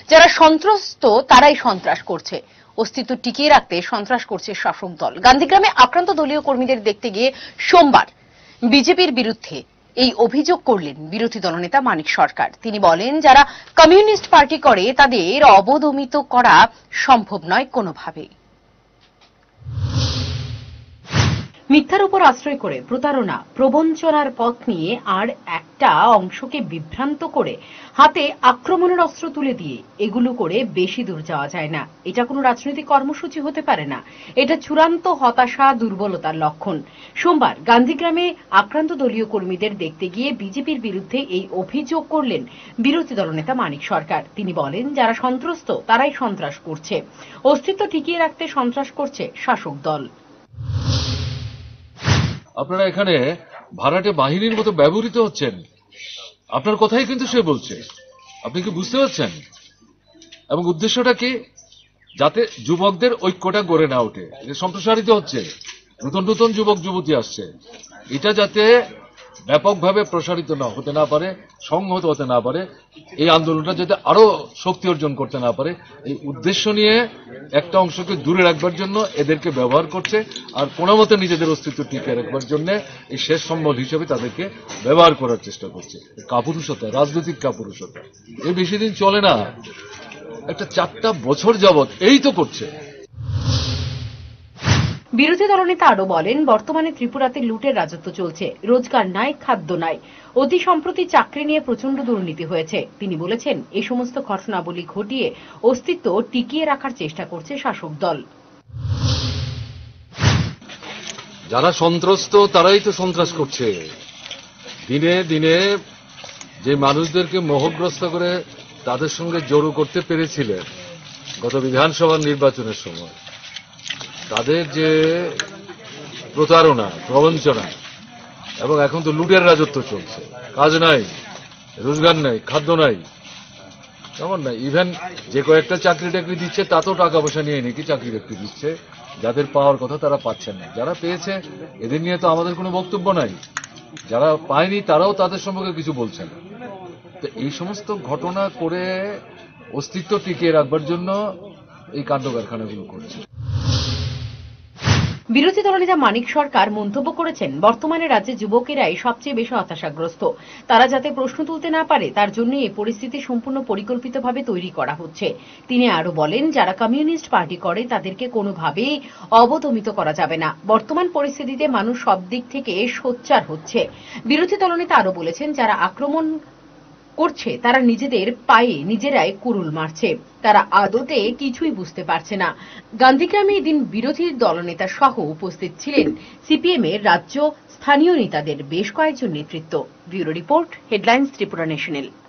যারা সন্ত্রস্ত তারাই সন্ত্রাস করছে, অস্তিত্ব টিকিয়ে রাখতে সন্ত্রাস করছে শাসক দল। গান্ধীগ্রামে আক্রান্ত দলীয় কর্মীদের দেখতে গিয়ে সোমবার বিজেপির বিরুদ্ধে এই অভিযোগ করলেন বিরোধী দলনেতা মানিক সরকার। তিনি বলেন, যারা কমিউনিস্ট পার্টি করে তাদের অবদমিত করা সম্ভব নয় কোনোভাবেই। মিথ্যার উপর আশ্রয় করে প্রতারণা, প্রবঞ্চনার পথ নিয়ে আর একটা অংশকে বিভ্রান্ত করে হাতে আক্রমণের অস্ত্র তুলে দিয়ে এগুলো করে বেশি দূর যাওয়া যায় না। এটা কোনো রাজনৈতিক কর্মসূচি হতে পারে না। এটা চূড়ান্ত হতাশা, দুর্বলতার লক্ষণ। সোমবার গান্ধীগ্রামে আক্রান্ত দলীয় কর্মীদের দেখতে গিয়ে বিজেপির বিরুদ্ধে এই অভিযোগ করলেন বিরোধী দলনেতা মানিক সরকার। তিনি বলেন, যারা সন্ত্রস্ত তারাই সন্ত্রাস করছে, অস্তিত্ব টিকিয়ে রাখতে সন্ত্রাস করছে শাসক দল। আপনারা এখানে ভাড়াটে বাহিনীর মতো ব্যবহৃত হচ্ছেন। আপনার কথাই কিন্তু সে বলছে, আপনি কি বুঝতে পারছেন? এবং উদ্দেশ্যটা কি? যাতে যুবকদের ঐক্যটা গড়ে না ওঠে, এটা সম্প্রসারিত হচ্ছে, নতুন নতুন যুবক যুবতী আসছে, এটা যাতে ব্যাপকভাবে প্রসারিত হতে না পারে, সংহত হতে না পারে, এই আন্দোলনটা যাতে আরো শক্তি অর্জন করতে না পারে, এই উদ্দেশ্য নিয়ে একটা অংশকে দূরে রাখবার জন্য এদেরকে ব্যবহার করছে, আর কোনো মতে নিজেদের অস্তিত্ব টিকিয়ে রাখবার জন্য এই শেষ সম্বল হিসেবে তাদেরকে ব্যবহার করার চেষ্টা করছে। কাপুরুষতা, রাজনৈতিক কাপুরুষতা, এই বেশি দিন চলে না, একটা 4টা বছর যাবৎ এই তো করছে। বিরোধী দলনেতা আরো বলেন, বর্তমানে ত্রিপুরাতে লুটের রাজত্ব চলছে, রোজগার নাই, খাদ্য নাই, অতি সম্প্রতি চাকরি নিয়ে প্রচন্ড দুর্নীতি হয়েছে। তিনি বলেছেন, এই সমস্ত ঘটনাবলী ঘটিয়ে অস্তিত্ব টিকিয়ে রাখার চেষ্টা করছে শাসক দল। যারা সন্ত্রস্ত তারাই তো সন্ত্রাস করছে। দিনে দিনে যে মানুষদেরকে মোহগ্রস্ত করে তাদের সঙ্গে জড়ো করতে পেরেছিলেন গত বিধানসভা নির্বাচনের সময়, তাদের যে প্রতারণা, প্রবঞ্চনা, এবং এখন তো লুটের রাজত্ব চলছে, কাজ নাই, রোজগার নাই, খাদ্য নাই, তেমন নাই। ইভেন যে কয়েকটা চাকরি টাকরি দিচ্ছে তাতেও টাকা পয়সা নিয়ে নাকি চাকরি টাকরি দিচ্ছে, যাদের পাওয়ার কথা তারা পাচ্ছেন না। যারা পেয়েছে এদের নিয়ে তো আমাদের কোনো বক্তব্য নাই, যারা পায়নি তারাও তাদের সম্পর্কে কিছু বলছেন। তো এই সমস্ত ঘটনা করে অস্তিত্ব টিকিয়ে রাখবার জন্য এই কাণ্ড কারখানাগুলো করছে। বিরোধী দলনেতা মানিক সরকার মন্তব্য করেছেন, বর্তমানে রাজ্যে যুবকেরাই সবচেয়ে বেশি হতাশাগ্রস্ত। তারা যাতে প্রশ্ন তুলতে না পারে তার জন্য এই পরিস্থিতি সম্পূর্ণ পরিকল্পিতভাবে তৈরি করা হচ্ছে। তিনি আরো বলেন, যারা কমিউনিস্ট পার্টি করে তাদেরকে কোনোভাবেই অবদমিত করা যাবে না। বর্তমান পরিস্থিতিতে মানুষ সব দিক থেকে সোচ্চার হচ্ছে। বিরোধী দলনেতা আরো বলেছেন, যারা আক্রমণ করছে তারা নিজেদের পায়ে নিজেরাই কুড়ুল মারছে, তারা আদতে কিছুই বুঝতে পারছে না। গান্ধীগ্রামে এদিন বিরোধী দলনেতা সহ উপস্থিত ছিলেন সিপিএম এর রাজ্য স্থানীয় নেতাদের বেশ কয়েকজন নেতৃত্ব। Bureau report, headlines, Tripura national.